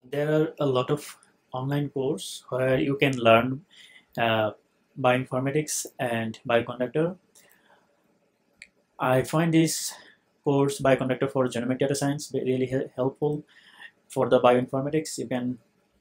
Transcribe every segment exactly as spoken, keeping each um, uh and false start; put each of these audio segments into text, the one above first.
There are a lot of online courses where you can learn uh, bioinformatics and bioconductor. I find this course bioconductor for genomic data science really he- helpful for the bioinformatics. You can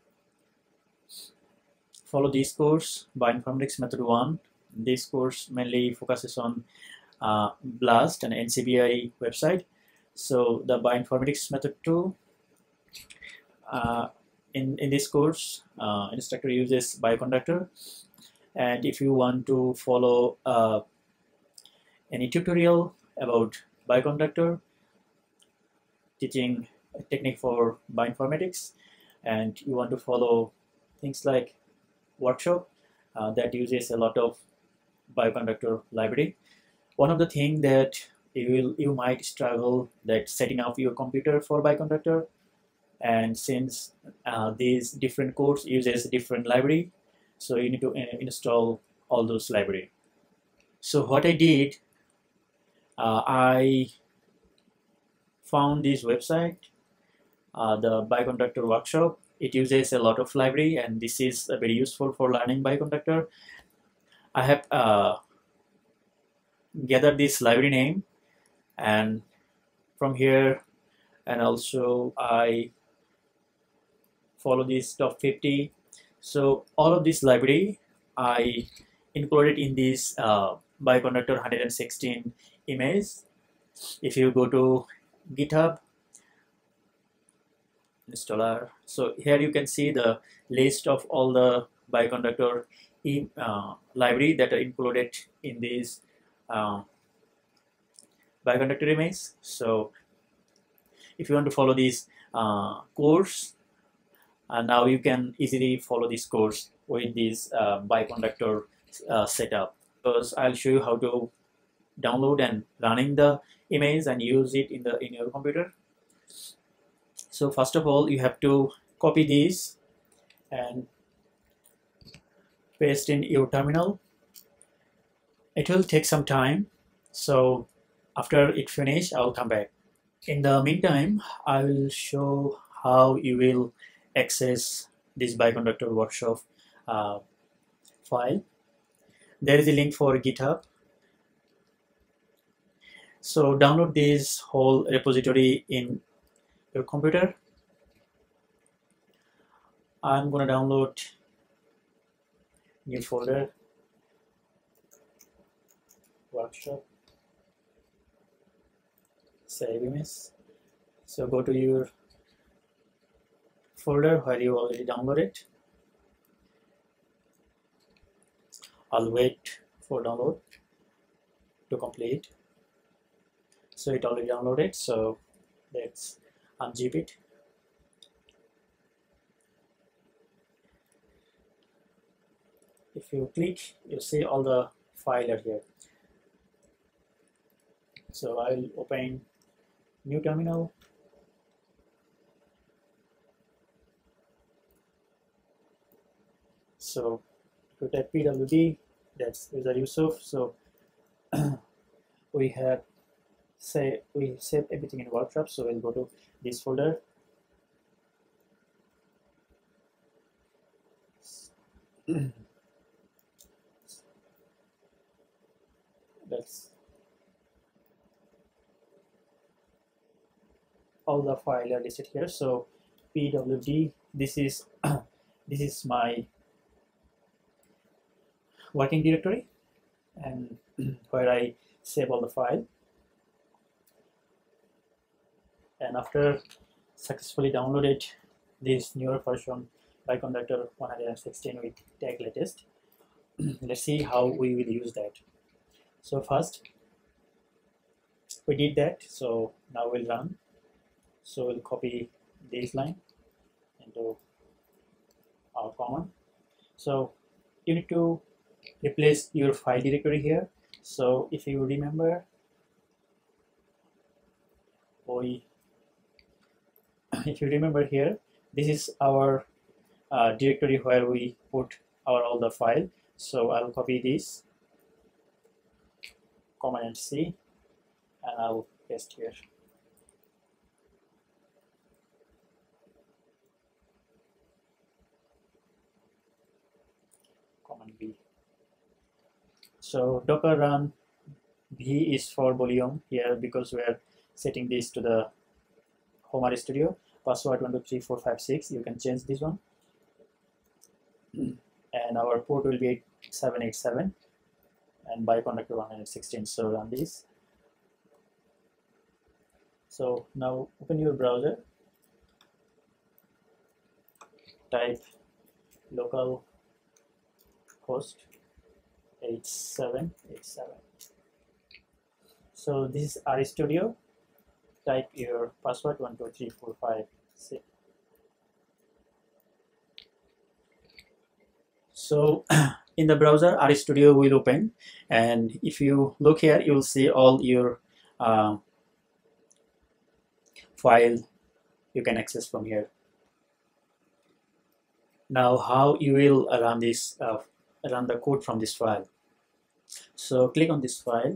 follow this course, bioinformatics method one. This course mainly focuses on uh, BLAST and N C B I website. So the bioinformatics method two, uh, in, in this course, uh, instructor uses bioconductor. And if you want to follow uh, any tutorial about bioconductor, teaching a technique for bioinformatics, and you want to follow things like workshop uh, that uses a lot of bioconductor library. One of the things that you will you might struggle that setting up your computer for bioconductor, and since uh, these different codes uses different library, so you need to uh, install all those library. So what I did, uh, I found this website, uh, the bioconductor workshop. It uses a lot of library, and this is uh, very useful for learning bioconductor. I have uh, gathered this library name, and from here, and also I follow this top fifty. So all of this library I included in this uh, bioconductor one hundred sixteen image. If you go to GitHub installer, so here you can see the list of all the bioconductor e uh, library that are included in this uh, bioconductor image. So if you want to follow this uh, course, and now you can easily follow this course with this uh, bioconductor uh, setup, because I'll show you how to download and running the image and use it in the in your computer. So first of all, you have to copy this and paste in your terminal. It will take some time, so after it finish, I'll come back. In the meantime, I will show how you will access this bioconductor workshop uh, file. There is a link for GitHub. So download this whole repository in your computer. I'm gonna download new folder, workshop, save image. So go to your folder where you already downloaded. I'll wait for download to complete. So it already downloaded, so let's unzip it. If you click, you see all the file are here. So I'll open new terminal. So if you type P W D, that's user Yusuf. So we have say we save everything in workshop. So we'll go to this folder. That's all the file are listed here. So P W D, this is this is my working directory, and where I save all the file. And after successfully downloaded this newer version bioconductor one hundred sixteen with tag latest, let's see how we will use that. So first we did that, so now we'll run. So we'll copy this line into our common. So you need to replace your file directory here. So if you remember, we if you remember here, this is our uh, directory where we put our all the file. So I'll copy this, Command and C, and I'll paste here. V. So docker run V is for volume here because we are setting this to the home RStudio. Password one two three four five six. You can change this one, and our port will be eight seven eight seven, and bioconductor one hundred sixteen. So run this. So now open your browser. Type local host eight seven eight seven. So this is RStudio. Type your password one two three four five six. So in the browser, RStudio will open, and if you look here, you will see all your uh, file you can access from here. Now, how you will run this, uh, run the code from this file. So click on this file.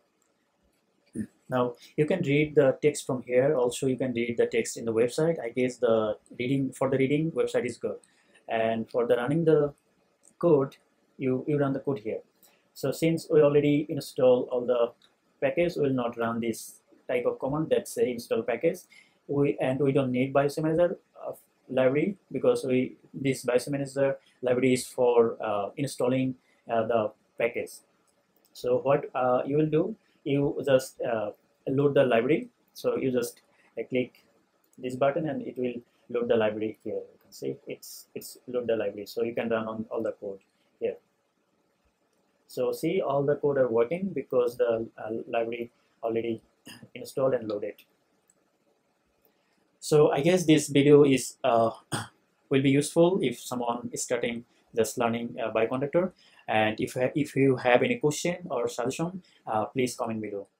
Now you can read the text from here. Also, you can read the text in the website. I guess the reading for the reading website is good, and for the running the code, you you run the code here. So since we already install all the package, we will not run this type of command that say install package. We and we don't need BIOS Manager uh, library because we this BIOS Manager library is for uh, installing uh, the package. So what uh, you will do, you just uh, load the library. So you just uh, click this button and it will load the library here. You can see it's it's load the library, so you can run on all the code here. So see, all the code are working because the uh, library already installed and loaded. So I guess this video is uh, will be useful if someone is starting just learning uh, bioconductor. And if if you have any question or suggestion, uh, please comment below.